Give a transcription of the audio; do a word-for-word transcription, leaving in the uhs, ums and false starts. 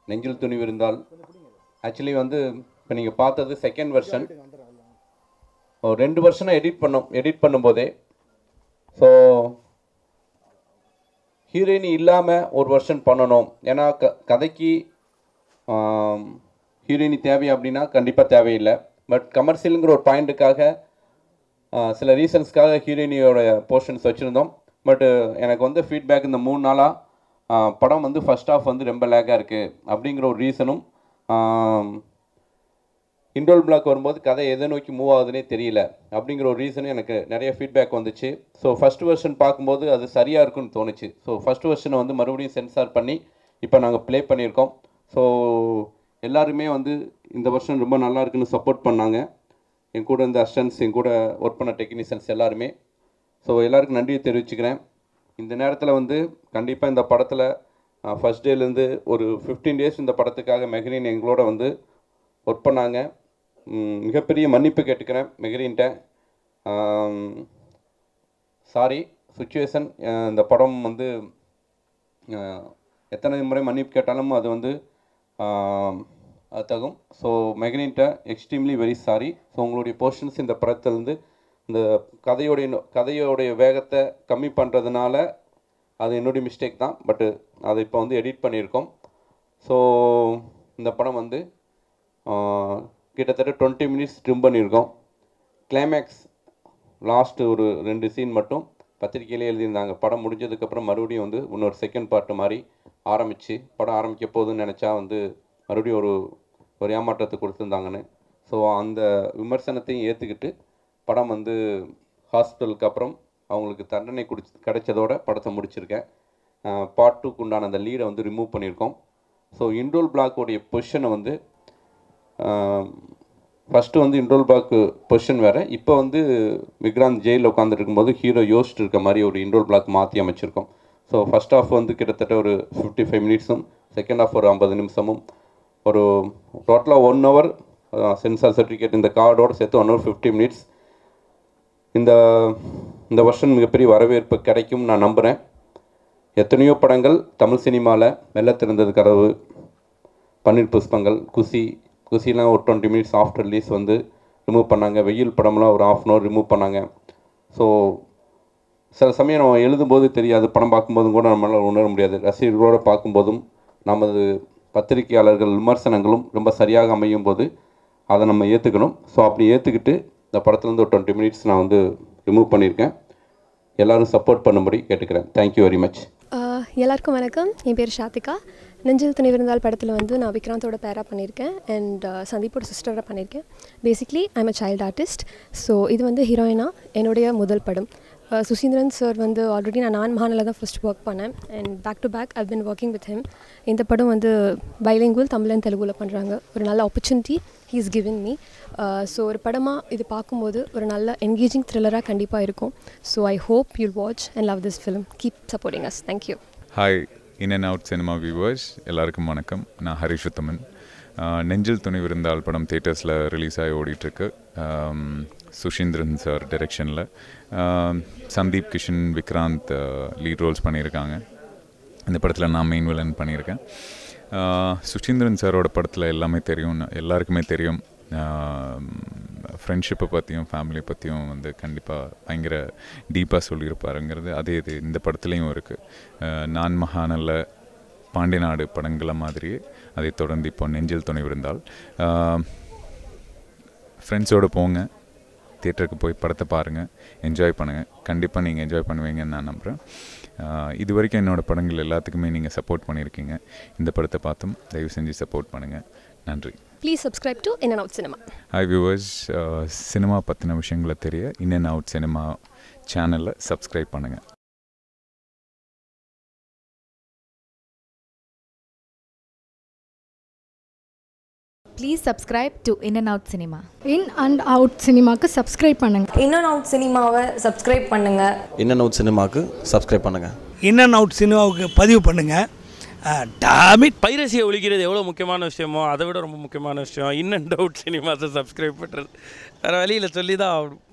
நெஞ்சில் துணிவு இருந்தால். ஆக்சுவலி வந்து இப்போ நீங்கள் பார்த்தது செகண்ட் வெர்ஷன். ஒரு ரெண்டு வருஷனாக எடிட் பண்ணோம். எடிட் பண்ணும்போதே ஸோ ஹீரோயினி இல்லாமல் ஒரு வெர்ஷன் பண்ணணும். ஏன்னா க கதைக்கு ஹீரோயினி தேவை அப்படின்னா கண்டிப்பாக தேவையில்லை. பட் கமர்ஷியலுங்கிற ஒரு பாயிண்ட்டுக்காக சில ரீசன்ஸ்க்காக ஹீரோயினியோட போர்ஷன்ஸ் வச்சுருந்தோம். பட்டு எனக்கு வந்து ஃபீட்பேக் இந்த மூணு நாளாக படம் வந்து ஃபஸ்ட் ஆஃப் வந்து ரொம்ப லேக்காக இருக்குது அப்படிங்கிற ஒரு ரீசனும், இன்டோல் பிளாக் வரும்போது கதை எதை நோக்கி மூவ் ஆகுதுன்னே தெரியல அப்படிங்கிற ஒரு ரீசனும் எனக்கு நிறைய ஃபீட்பேக் வந்துச்சு. ஸோ ஃபஸ்ட் வெர்ஷன் பார்க்கும்போது அது சரியாக இருக்குன்னு தோணுச்சு. ஸோ ஃபஸ்ட் வெர்ஷனை வந்து மறுபடியும் சென்சார் பண்ணி இப்போ நாங்கள் ப்ளே பண்ணியிருக்கோம். ஸோ எல்லாருமே வந்து இந்த வருஷம் ரொம்ப நல்லா இருக்குன்னு சப்போர்ட் பண்ணாங்க. என் கூட இந்த அசிஸ்டன்ஸ், என் கூட ஒர்க் பண்ண டெக்னீஷியன்ஸ் எல்லாருமே. ஸோ எல்லாருக்கும் நன்றியை தெரிவிச்சுக்கிறேன். இந்த நேரத்தில் வந்து கண்டிப்பாக இந்த படத்தில் ஃபஸ்ட் டேலேருந்து ஒரு ஃபிஃப்டீன் டேஸ் இந்த படத்துக்காக மெஹரின் எங்களோட வந்து ஒர்க் பண்ணாங்க. மிகப்பெரிய மன்னிப்பு கேட்டுக்கிறேன் மெஹரின்ட்ட. சாரி, சுச்சுவேஷன் இந்த படம் வந்து எத்தனை முறை மன்னிப்பு கேட்டாலும் அது வந்து அது தகும். ஸோ மெஹரின்ட்ட எக்ஸ்ட்ரீம்லி வெரி சாரி. ஸோ உங்களுடைய போர்ஷன்ஸ் இந்த படத்துலேருந்து இந்த கதையோடைய கதையோடைய வேகத்தை கம்மி பண்ணுறதுனால அது என்னுடைய மிஸ்டேக் தான். பட்டு அதை இப்போ வந்து எடிட் பண்ணியிருக்கோம். ஸோ இந்த படம் வந்து கிட்டத்தட்ட டுவெண்ட்டி மினிட்ஸ் ட்ரிம் பண்ணியிருக்கோம். கிளைமேக்ஸ் லாஸ்ட்டு ஒரு ரெண்டு சீன் மட்டும் பத்திரிக்கையிலே எழுதியிருந்தாங்க. படம் முடிஞ்சதுக்கப்புறம் மறுபடியும் வந்து இன்னொரு செகண்ட் பார்ட்டு மாதிரி ஆரம்பித்து படம் ஆரம்பிக்க போகுதுன்னு நினச்சா வந்து மறுபடியும் ஒரு ஒரு ஏமாற்றத்தை கொடுத்துருந்தாங்கன்னு. ஸோ அந்த விமர்சனத்தையும் ஏற்றுக்கிட்டு படம் வந்து ஹாஸ்பிட்டலுக்கு அப்புறம் அவங்களுக்கு தண்டனை குடிச்சு கிடைச்சதோட படத்தை முடிச்சிருக்கேன். பார்ட் டூக்கு உண்டான அந்த லீடை வந்து ரிமூவ் பண்ணியிருக்கோம். ஸோ இன்டோல் பிளாக்கோடைய பொசிஷனை வந்து ஃபஸ்ட்டு வந்து இன்டோல் பிளாக்கு பொசிஷன் வேறு. இப்போ வந்து விக்ராந்த் ஜெயிலில் உட்காந்துட்டு இருக்கும்போது ஹீரோ யோசிச்சுட்டு இருக்க மாதிரி ஒரு இன்டோல் பிளாக் மாற்றி அமைச்சிருக்கோம். ஸோ ஃபஸ்ட் ஹாஃப் வந்து கிட்டத்தட்ட ஒரு ஃபிஃப்டி ஃபைவ் மினிட்ஸும் செகண்ட் ஹாஃப் ஒரு ஐம்பது நிமிஷமும் ஒரு டோட்டலாக ஒன் ஹவர் சென்சார் சர்டிஃபிகேட் இந்த கார்டோடு சேர்த்து ஒன் ஹவர் ஃபிஃப்டி மினிட்ஸ். இந்த இந்த வருஷம் மிகப்பெரிய வரவேற்பு கிடைக்கும் நான் நம்புகிறேன். எத்தனையோ படங்கள் தமிழ் சினிமாவில் மெல்ல திறந்தது கதவு, பன்னீர் புஷ்பங்கள், குசி குசிலாம் ஒரு டுவெண்ட்டி மினிட்ஸ் ஆஃப்டர் ரிலீஸ் வந்து ரிமூவ் பண்ணாங்க. வெயில் படம்லாம் ஒரு ஆஃப் அன் ஹவர் ரிமூவ் பண்ணாங்க. ஸோ சில சமயம் நம்ம எழுதும்போது தெரியாது, படம் பார்க்கும்போதும் கூட நம்மளால் உணர முடியாது. ரசிகர்களோடு பார்க்கும்போதும் நமது பத்திரிகையாளர்கள் விமர்சனங்களும் ரொம்ப சரியாக அமையும் போது அதை நம்ம ஏற்றுக்கணும். ஸோ அப்படி ஏற்றுக்கிட்டு இந்த படத்துலேருந்து ஒரு டுவெண்ட்டி மினிட்ஸ் நான் வந்து ரிமூவ் பண்ணியிருக்கேன். எல்லோரும் சப்போர்ட் பண்ணும்படி கேட்டுக்கிறேன். Thank you very much. எல்லாருக்கும் வணக்கம். என் பேர் ஷாத்திகா. நெஞ்சில் துணிவிருந்தால் படத்தில் வந்து நான் விக்ராந்தோட பேராக பண்ணியிருக்கேன் அண்ட் சந்தீப்போட சிஸ்டராக பண்ணியிருக்கேன். Basically I am a child artist. So இது வந்து ஹீரோயினாக என்னுடைய முதல் படம். சுசீந்திரன் சார் வந்து ஆல்ரெடி நான் நான் மகானில் தான் ஃபஸ்ட் ஒர்க் பண்ணேன் and back to back I been working with him. இந்த படம் வந்து பைலிங்குவல் தமிழ் அண்ட் தெலுங்குல பண்ணுறாங்க. ஒரு நல்ல opportunity he is given me. So ஒரு படமாக இது பார்க்கும்போது ஒரு நல்ல என்கேஜிங் த்ரில்லராக கண்டிப்பாக இருக்கும். So I hope you'll watch and love this film. Keep supporting us. Thank you. Hi in and out cinema viewers, எல்லாருக்கும் வணக்கம். நான் ஹரிஷ் உத்தமன். நெஞ்சில் துணிவிருந்தால் படம் தியேட்டர்ஸில் ரிலீஸ் ஆகி ஓடிட்டுருக்கு. சுஷீந்திரன் சார் டைரெக்ஷனில் சந்தீப் கிஷன் விக்ராந்த் லீட் ரோல்ஸ் பண்ணியிருக்காங்க. இந்த படத்தில் நான் மெயின் வில்லன் பண்ணியிருக்கேன். சுஷீந்திரன் சாரோட படத்தில் எல்லாமே தெரியும், எல்லாருக்குமே தெரியும். ஃப்ரெண்ட்ஷிப்பை பற்றியும் ஃபேமிலியை பற்றியும் வந்து கண்டிப்பாக பயங்கர டீப்பாக சொல்லியிருப்பாருங்கிறது அதே இது இந்த படத்துலேயும் இருக்குது. நான் மகானில் பாண்டியநாடு படங்களை மாதிரியே அதை தொடர்ந்து இப்போ நெஞ்சில் துணிவிருந்தால் ஃப்ரெண்ட்ஸோடு போங்க, தியேட்டருக்கு போய் படத்தை பாருங்கள், என்ஜாய் பண்ணுங்கள். கண்டிப்பாக நீங்கள் என்ஜாய் பண்ணுவீங்கன்னு நான் நம்புகிறேன். இது வரைக்கும் என்னோடய படங்கள் எல்லாத்துக்குமே நீங்கள் சப்போர்ட் பண்ணியிருக்கீங்க. இந்த படத்தை பார்த்தும் தயவு செஞ்சு சப்போர்ட் பண்ணுங்கள். நன்றி. Please subscribe to in and out cinema. Hi viewers, cinema பற்றின விஷயங்களை தெரிய இன் அண்ட் அவுட் சினிமா சேனலில் சப்ஸ்கிரைப் பண்ணுங்கள். Please subscribe to in and out cinema. In and out சினிமாவுக்கு சப்ஸ்கிரைப் பண்ணுங்கள். இன் அண்ட் அவுட் சினிமாவை சப்ஸ்கிரைப் பண்ணுங்கள். இன் அண்ட் அவுட் சினிமாவுக்கு சப்ஸ்கிரைப் பண்ணுங்கள். இன் அண்ட் அவுட் சினிமாவுக்கு பதிவு பண்ணுங்கள். டாமிட் பைரசியை ஒழிக்கிறது எவ்வளோ முக்கியமான விஷயமோ அதை விட ரொம்ப முக்கியமான விஷயம் இன் அண்ட் அவுட் சினிமாஸை சப்ஸ்கிரைப் பண்ணுறது. வேறு வழியில் சொல்லி தான் ஆகணும்.